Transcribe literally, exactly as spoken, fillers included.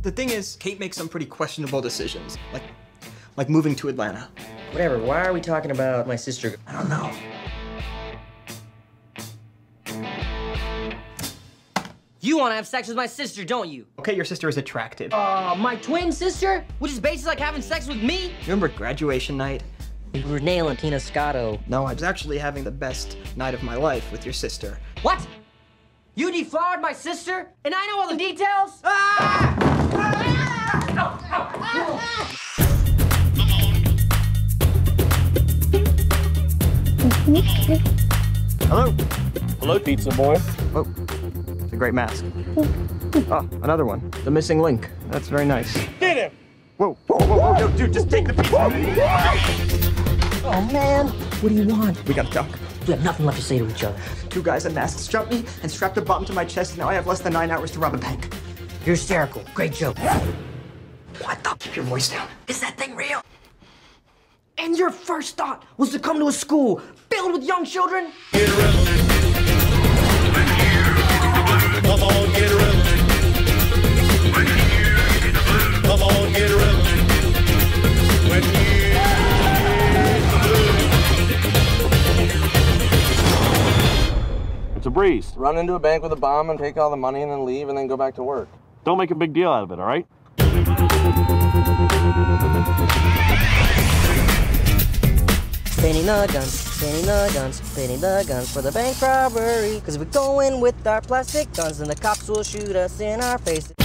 The thing is, Kate makes some pretty questionable decisions, like, like moving to Atlanta. Whatever, why are we talking about my sister? I don't know. You want to have sex with my sister, don't you? Okay, your sister is attractive. Uh, my twin sister? Which is basically like having sex with me? Remember graduation night? We were nailing Tina Scotto. No, I was actually having the best night of my life with your sister. What? You deflowered my sister? And I know all the details? Ah! Hello? Hello, pizza boy. Oh, it's a great mask. Oh, another one. The missing link. That's very nice. Get him! Whoa, whoa, whoa, whoa, no, dude, just take the pizza. Oh, man. What do you want? We gotta duck. We have nothing left to say to each other. Two guys in masks jumped me and strapped a bomb to my chest, and now I have less than nine hours to rob a bank. You're hysterical. Great joke. What the? Keep your voice down. Is that thing real? And your first thought was to come to a school filled with young children? Get around. Come on, get around. Come on, get around. When you It's a breeze. Run into a bank with a bomb and take all the money and then leave and then go back to work. Don't make a big deal out of it, all right? Spinning the guns, spinning the guns, spinning the guns for the bank robbery. Cause if we go in with our plastic guns, then the cops will shoot us in our face.